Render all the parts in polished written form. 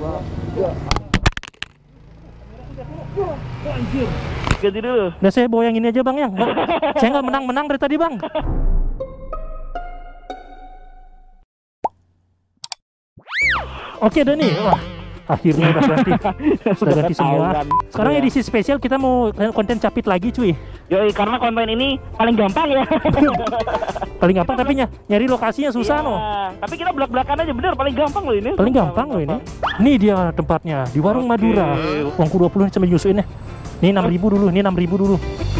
Ganti dulu. Udah saya bawa yang ini aja bang yang. Saya nggak menang-menang dari tadi bang. Oke Dani, wah akhirnya udah ganti, sudah ganti semua. Sekarang edisi spesial kita mau konten capit lagi cuy. Yoi, karena konten ini paling gampang ya. Paling gampang tapi nyari lokasinya susah no. Tapi kita belak-belakan aja bener, paling gampang loh ini. Paling gampang loh ini. Ini dia tempatnya di Warung Madura. Uangku 20 sampai nyusuin ya. Ini 6.000 dulu, ini 6.000 dulu.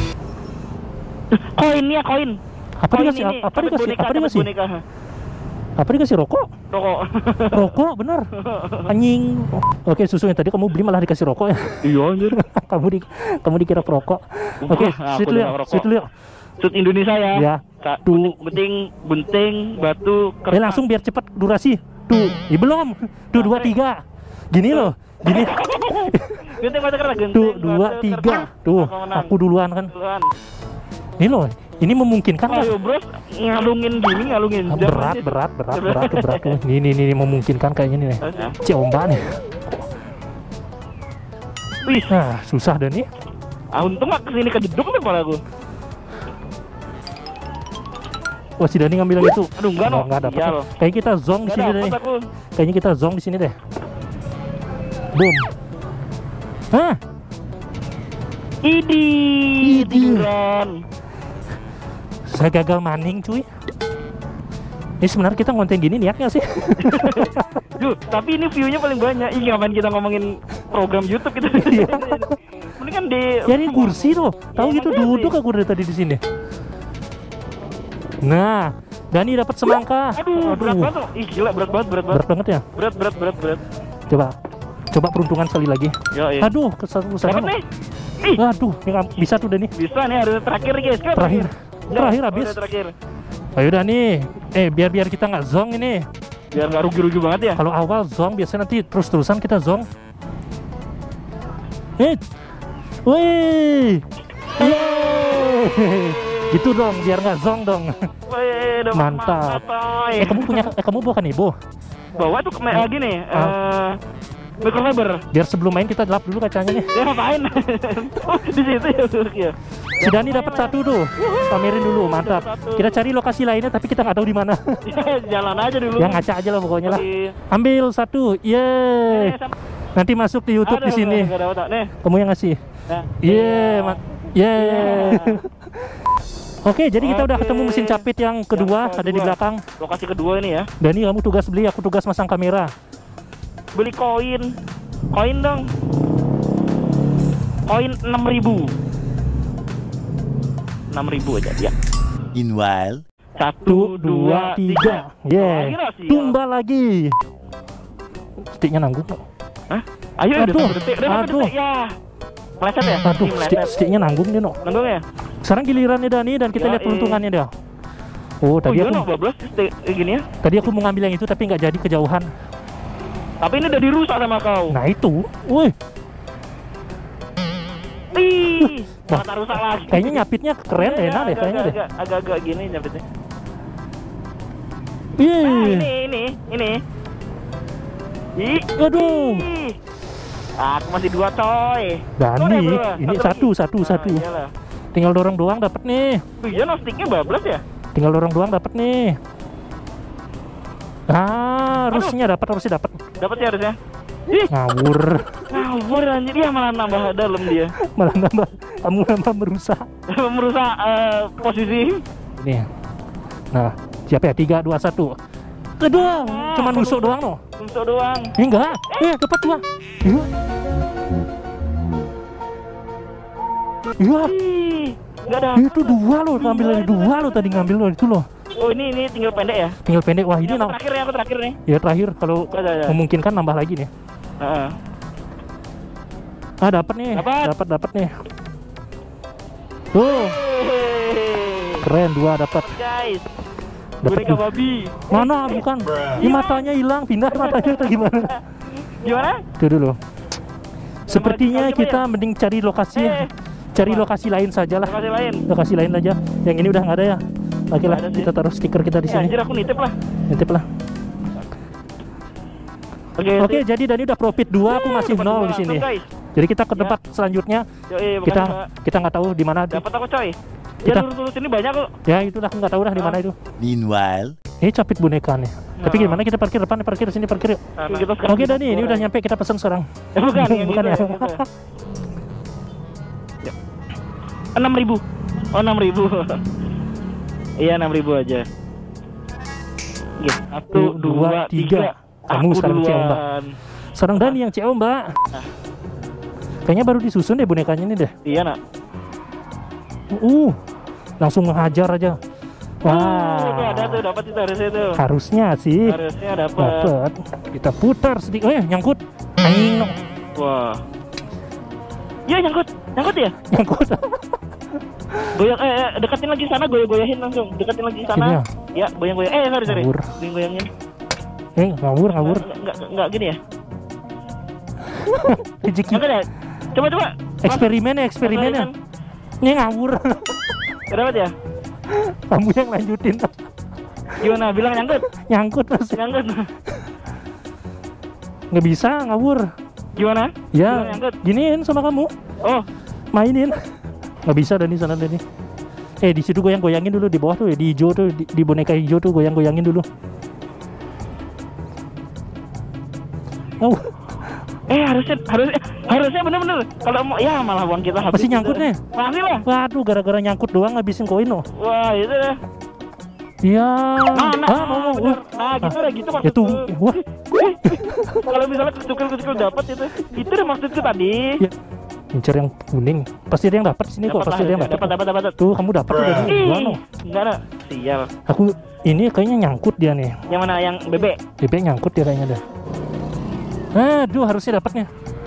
Koin ya koin. Apa dikasih? Apa dikasih? Apa dikasih? Apa dikasih rokok? Rokok. Rokok bener. Anjing. Oke, susu yang tadi kamu beli malah dikasih rokok ya. Iya anjir. kamu dikira perokok. Oke, sweet lu. Sweet Indonesia ya. Ya. Bunting, batu, kertas. Langsung biar cepat durasi. Tuh, belum. Tuh 2 3. Gini loh. Gini. Gunting batu kertas. Tuh 2 3. Tuh, aku duluan kan. Ini loh. Ini memungkinkan nggak? Ayo bro, ngalungin. Berat. Ini memungkinkan kayaknya nih. Ciomba nih. Wih, nah susah dah nih. Untung nggak kesini kejeduk nih kepala aku. Wah si Dani ngambil yang itu. Aduh enggak no. Nggak dapat. Kayaknya kita zong di sini deh. Kayaknya kita zong di sini deh. Boom. Hah? Tiduran. Saya gagal maning cuy. Ini sebenarnya kita ngonten gini niatnya sih. Duh, tapi ini view-nya paling banyak. Ih, ngapain kita ngomongin program YouTube gitu. Ini kan di ya ini kursi tuh. Tahu gitu duduk aku dari tadi di sini. Nah, Dani dapat semangka. Aduh, berat banget tuh. Ih, gila berat banget. Berat banget ya? Berat. Coba peruntungan sekali lagi. Yo, iya. Aduh, kesana. Dapat nih. Aduh, bisa tuh Dani. Bisa nih, harus terakhir guys. Terakhir habis. Ayo dah nih. Biar kita nggak zong ini. Biar nggak rugi-rugi banget ya. Kalau awal zong biasanya nanti terus-terusan kita zong. Wih. Gitu dong, biar nggak zong dong. Mantap. Kamu bukan ibu? Bawa tuh gini. Microfiber. Biar sebelum main kita lap dulu kacanya nih. Ya ngapain? Di situ ya. Si Dani dapat 1 tuh. Pamerin dulu, mantap. Kita cari lokasi lainnya tapi kita nggak tahu di mana. Jalan aja dulu. Yang ngaca aja lah pokoknya lah. Ambil 1. Yeay. Nanti masuk di YouTube di sini. Kamu yang ngasih. Oke, jadi kita udah ketemu mesin capit yang kedua ada di belakang. Lokasi kedua ini ya. Dani kamu tugas beli, aku tugas masang kamera. Beli koin dong. Koin 6.000 aja ya. Meanwhile 1 2 3. Tumbal lagi. Sticknya nanggung. Hah? Ayo aduh. Ya. Meleset ya? Aduh, sticknya nanggung dia no. Nanggung ya? Sekarang gilirannya Dani dan kita lihat peruntungannya dia. Oh, tadi aku bablas gini ya. Tadi aku mau ngambil yang itu tapi nggak jadi kejauhan. Tapi ini udah dirusak sama kau. Nah itu, wih. Mata rusak lagi. Kayaknya nyapitnya keren deh, enak deh kayaknya deh. Agak-agak gini nyapitnya. Ini. Aduh. Aku masih 2 coy. Dani, ini satu. Tinggal dorong doang dapat nih. Iya, no sticknya bablas ya. Tinggal dorong doang dapat nih. Harusnya dapat. Dapat ya harusnya. Ngawur anjir, dia malah nambah dalam dia. Kamu nambah merusak posisi. Ini. Nah, siapa ya? 3 2 1. Kedua, cuma nusuk doang no. Nusuk doang. Ini enggak. Dapat 2. Iya. Enggak ada. Itu 2 loh, ngambil dari 2 loh tadi ngambil loh itu loh. Oh ini tinggal pendek ya? Tinggal pendek. Wah ini aku terakhir nih. Ya terakhir kalau memungkinkan nambah lagi nih. Dapat nih. Dapat nih. Tuh. Keren 2 dapat. Guys. Dapat babi. Mana bukan? Ini matanya hilang, pindah matanya atau gimana? Gimana? Tuh dulu. Sepertinya kita mending cari lokasi. Cari lokasi lain saja lah. Lokasi lain aja. Yang ini udah nggak ada ya. Oke lah, kita taruh stiker kita di sini. Anjir aku nitip lah. Oke, jadi Dani udah profit 2, aku masih 0 di sini. Guys. Jadi kita ke tempat selanjutnya. Yoi, Kita nggak tahu di mana. dapat aku coy. Kita- Ya lurus-lurus ini banyak kok. Ya itulah, aku nggak tahu dah di mana itu. Meanwhile, Ini capit boneka nih. Tapi gimana kita parkir depan, parkir sini, parkir yuk. Kita sekarang Oke Dani, ini udah nyampe, kita pesan sekarang. bukan yang Bukan gitu, ya? yang gitu. Ya. 6.000. Oh 6.000. Iya 6.000 aja. Oke, 1, 2, 3. Kamu sekarang CEO, Mbak. Sekarang Dani yang CEO, Mbak. Kayaknya baru disusun deh bonekanya ini deh. Iya nak. Langsung ngehajar aja. Itu Wah, ada tuh, dapat itu harusnya tuh. harusnya sih Harusnya dapat. dapat. Kita putar sedikit. Oh ya, nyangkut. Anjing, no. Wah. Ya nyangkut ya. Nyangkut. Goyang, deketin lagi sana, goyang-goyahin langsung. Deketin lagi sana. Sini ya? Ya, goyang-goyang. Sorry. Ngawur. Goyang-goyangin. Ngawur. Enggak gini ya. Rezeki. Enggak ya. Coba. Eksperimen ya. Ini ngawur. Dapat ya? Kamu yang lanjutin. Gimana? Bilang nyangkut. Nyangkut masih. Nyangkut. Nggak bisa, ngawur. Gimana? Bilang Ya, nyangkut. giniin sama kamu. Oh, Mainin. Nggak bisa Dani, sana Dani. Di situ goyangin dulu di bawah tuh ya, di hijau tuh, di boneka hijau tuh goyangin dulu. Oh, harusnya bener-bener. Kalau mau ya malah uang kita habis. masih nyangkut nih. Masih lah. Waduh, gara-gara nyangkut doang ngabisin koin loh. Wah, itu dah. Iya. Nah, bener. Nah, gitu Ya tuh, maksudku. wah. Kalau misalnya kecil dapat itu udah maksudku tadi. Ya, incer yang kuning. Pasti ada yang dapat sini kok, pasti ada yang dapat. Dapat. Tuh, kamu dapat udah nih. Gua no. Enggak ada. Sial. Aku ini kayaknya nyangkut dia nih. Yang mana yang bebek? Bebek nyangkut dia kayaknya dah. Aduh, harusnya dapatnya.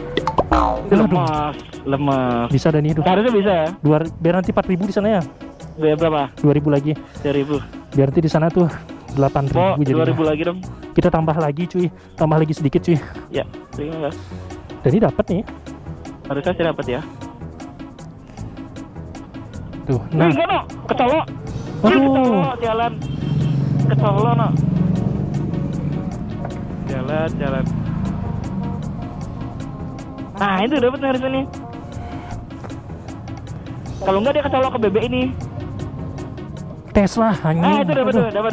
Lemas. Bisa Dani itu. Harusnya bisa ya. Biar nanti 4.000 di sana ya. Berapa? 2.000 lagi. 2.000. Biar nanti di sana tuh 8.000 Oh, jadi. 2.000 lagi dong. Kita tambah lagi cuy. Tambah lagi sedikit cuy. Ya, terima kasih. Dani dapat nih. Harusnya sih dapat ya. Tuh. Nah, Nah, enggak no, kecolok. Aduh. Kecolok jalan. Kecolok no. Jalan. Nah, itu dapat harusnya nih. Kalau enggak dia kecolok ke bebek ini. Tesla anjing. Ah, itu dapat.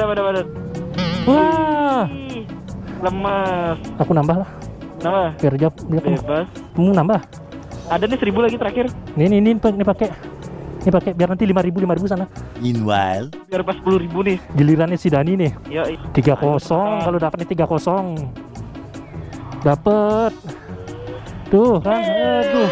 Wah, Ih, lemas. aku nambah lah. Kenapa? Biar jawab Bebas. kamu nambah. Ada nih 1.000 lagi terakhir. Ini pakai. Ini pakai biar nanti 5.000 sana. meanwhile, Biar pas 10.000 nih. Gilirannya si Dani nih. Ya, 3-0 kalau dapat nih 3-0. Dapat. Tuh kan. Aduh.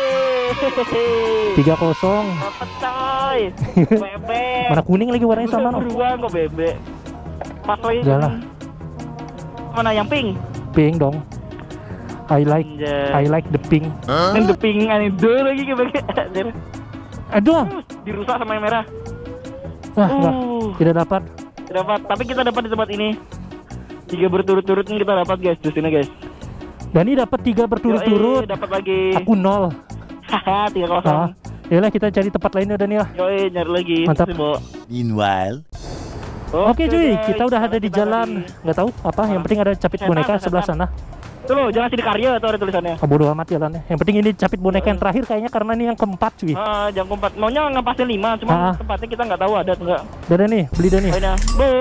3-0. Dapat coy. Bebek. Mana kuning lagi warnanya sama no. Beruang kok bebek. Pas lagi. Jalan. Mana yang pink? Pink dong. I like the pink. Yang the pink itu lagi kebebek. Aduh. Dirusak sama yang merah. Enggak. Tidak dapat. Dapat, tapi kita dapat di tempat ini. 3 berturut-turut nih kita dapat guys, di sini guys. Dani dapat 3 berturut-turut. Dapat lagi. Aku 0. Haha, 3-0. Ah, yalah kita cari tempat lain ya Dani ya. Yoi, nyari lagi. Mantap. Bo. meanwhile, Oke cuy, guys, kita udah ada di kita jalan. lagi. Nggak tahu apa, yang penting ada capit boneka sebelah sana. Tuh loh, jangan sini karya tuh ada tulisannya. Bodo amat jalannya. Yang penting ini capit boneka yang terakhir kayaknya karena ini yang keempat cuy. Jam 4. Maunya ngepasin 5, cuma Ah. tempatnya kita nggak tahu ada atau enggak. Udah nih, beli Dani. Ayo dah, Bu.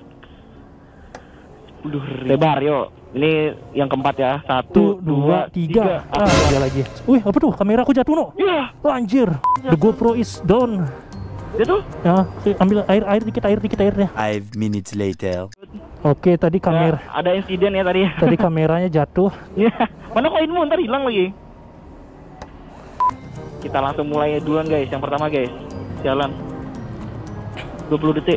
Lebar yuk. Ini yang keempat ya. 1, 2, 3. Ada lagi. Wih, apa tuh? Kamera aku jatuh no. Ya, Anjir. The GoPro is down. dia tuh. Ya, ambil air dikit airnya. 5 minutes later. Oke, tadi kamera Ya, ada insiden ya tadi. tadi kameranya jatuh. Ya, mana koinmu ntar hilang lagi. Kita langsung mulai duluan guys. Yang pertama guys, jalan 20 detik.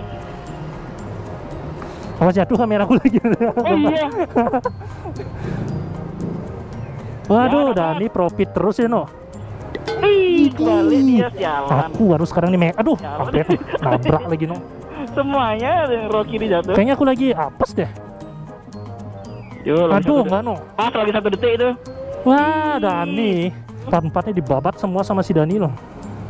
Awas jatuh kameraku lagi. Oh iya. Waduh, Dani profit terus ya no. Ih, balik dia jalan. Aku harus sekarang nih, aduh, Jalan. hampir nabrak lagi no. Semuanya yang Rocky ini jatuh. Kayaknya aku lagi apes deh. Yo, Aduh, enggak no. Pas lagi 1 detik itu. Wah, Dani. Tempatnya dibabat semua sama si Dani loh.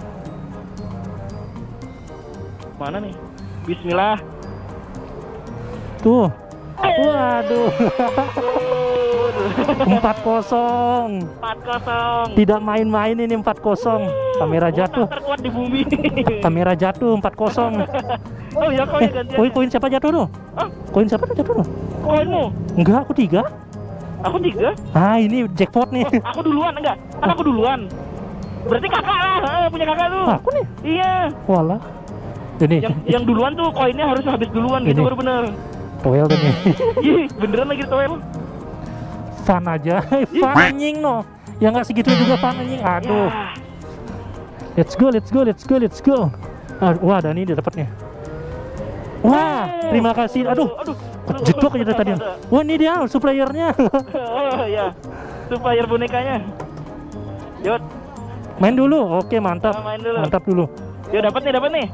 Mana nih? Bismillah. Tuh. Waduh. 4-0. 4-0. Tidak main-main ini 4-0. Kamera jatuh. Terkuat di bumi. Kamera jatuh 4-0. Oh ya koin gantian. Koin siapa jatuh tuh? Hah? Koin siapa jatuh tuh? Koinmu. Enggak, aku 3. Aku 3. Ah, ini jackpot nih. Aku duluan enggak? Kan aku duluan. Berarti kakak lah, punya kakak tuh. Aku nih. Iya. Walah. Ini Yang duluan tuh koinnya harus habis duluan gitu Ini. baru bener. toel tuh nih. Ih, beneran lagi toel. Fun aja. Fun anjing no. Ya nggak segitu juga fun anjing. Aduh. Ya. Let's go, let's go, let's go, let's go. Wah, Dani dia dapatnya. Wah, terima kasih. Aduh. Jedok aja tadi. Wah, ini dia suppliernya. Oh iya. Supplier bonekanya. Yuk, Main dulu. Oke, mantap. main dulu. Mantap dulu. Yuk dapat nih.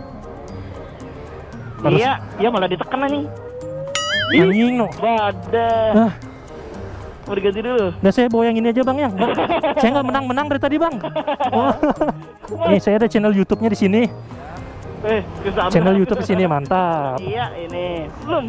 Harus- Iya malah ditekan anjing. Anjing no. Wadah. Ah, Mau diganti dulu. udah saya bawa yang ini aja bang ya. Bang, saya nggak menang dari tadi bang. Oh. Ini saya ada channel YouTube-nya di sini. Kesana. Channel YouTube di sini mantap. Iya ini. Belum.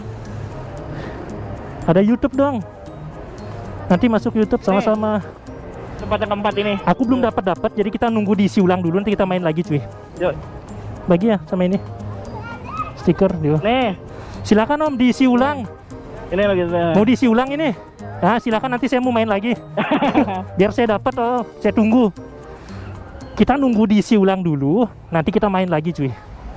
Ada YouTube dong. Nanti masuk YouTube sama-sama. Tempat yang keempat ini. Aku belum dapat, jadi kita nunggu diisi ulang dulu. Nanti kita main lagi cuy. Yuk. Bagi ya sama ini. Stiker dia. Nih. Silakan om diisi ulang. Ini lagi saya. Mau diisi ulang ini? Nah, silakan nanti saya mau main lagi. Biar saya dapat saya tunggu. Kita nunggu diisi ulang dulu, nanti kita main lagi cuy.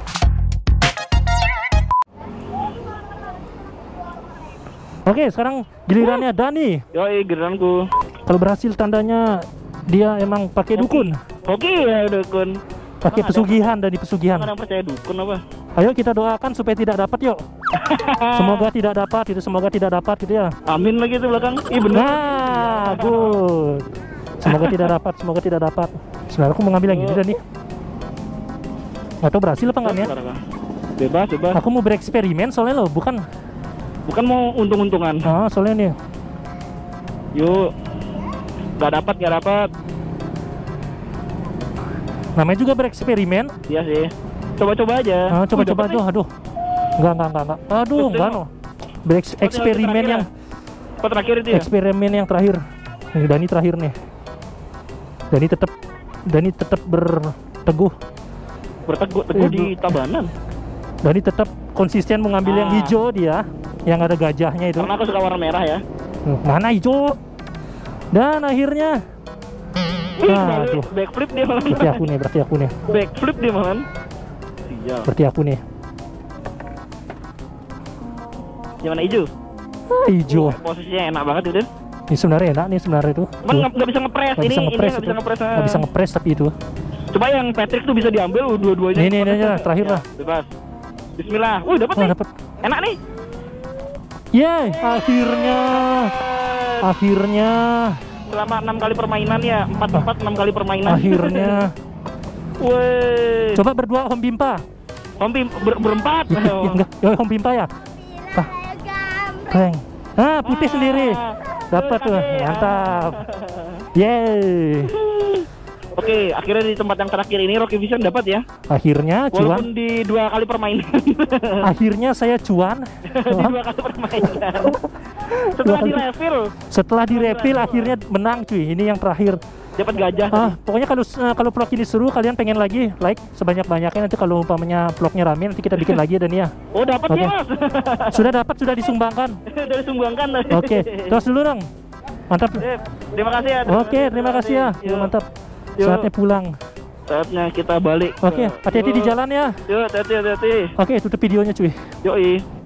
Oke, sekarang gilirannya Dani. Yoi, geranku. Kalau berhasil tandanya dia emang pakai dukun. Oke ya dukun. Pakai pesugihan, Dani pesugihan. Emang ada yang percaya dukun apa? Ayo kita doakan supaya tidak dapat yuk. Semoga tidak dapat, semoga tidak dapat gitu ya. Amin lagi tuh belakang. Ih bener. Nah, good. Semoga tidak dapat. Sebenarnya aku mau ngambil yang gini dah nih. Atau berhasil apa enggak nih? Bebas. Aku mau bereksperimen soalnya loh, bukan mau untung-untungan. Ah, soalnya nih. Yuk. Gak dapat. Namanya juga bereksperimen. Iya sih. Coba-coba aja. Ah, coba-coba aja. Aduh. Enggak. Aduh, enggak no. Eksperimen yang Apa terakhir itu ya? eksperimen yang terakhir. Ini Dani terakhir nih. Dani tetap berteguh. Berteguh di Tabanan. Dani tetap konsisten mengambil yang hijau dia, yang ada gajahnya itu. Karena aku suka warna merah ya. Mana hijau? Dan akhirnya aduh. Backflip dia malah. Berarti aku nih. Backflip dia malah. Siap. Berarti aku nih. Gimana hijau? Hijau. Posisinya enak banget itu. Ini sebenarnya enak nih sebenarnya itu. Cuman nggak bisa ngepres. Nggak bisa ngepres. Nggak bisa ngepres tapi itu. Coba yang Patrick tuh bisa diambil dua-duanya. Ini aja terakhir lah. Bebas. Bismillah. Dapat nih. Dapat. Enak nih. Yeay, akhirnya Selama 6 kali permainan ya, 4 6 kali permainan. akhirnya. Woi. Coba berdua Om Bimpa. Berempat. Ya, enggak, Om Bimpa ya. Keren. Putih sendiri. Dapat tuh, mantap. Yeay. Oke, akhirnya di tempat yang terakhir ini Rocky Vision dapat ya. Akhirnya cuan. Walaupun di 2 kali permainan. Akhirnya saya cuan. Di 2 kali permainan. Setelah di refill akhirnya menang cuy. Ini yang terakhir. dapat gajah. Pokoknya kalau vlog ini seru, kalian pengen lagi like sebanyak-banyaknya. Nanti kalau umpamanya vlognya rame, nanti kita bikin lagi dan ya. Oh, dapat ya, Mas. Sudah disumbangkan. Sudah disumbangkan. Oke, terus dulu dong. Mantap. Terima kasih ya. Oke, terima kasih ya. Mantap. Saatnya pulang. Saatnya kita balik. Oke, hati-hati di jalan ya. Yuk, hati-hati. Oke, tutup videonya cuy. Yoi.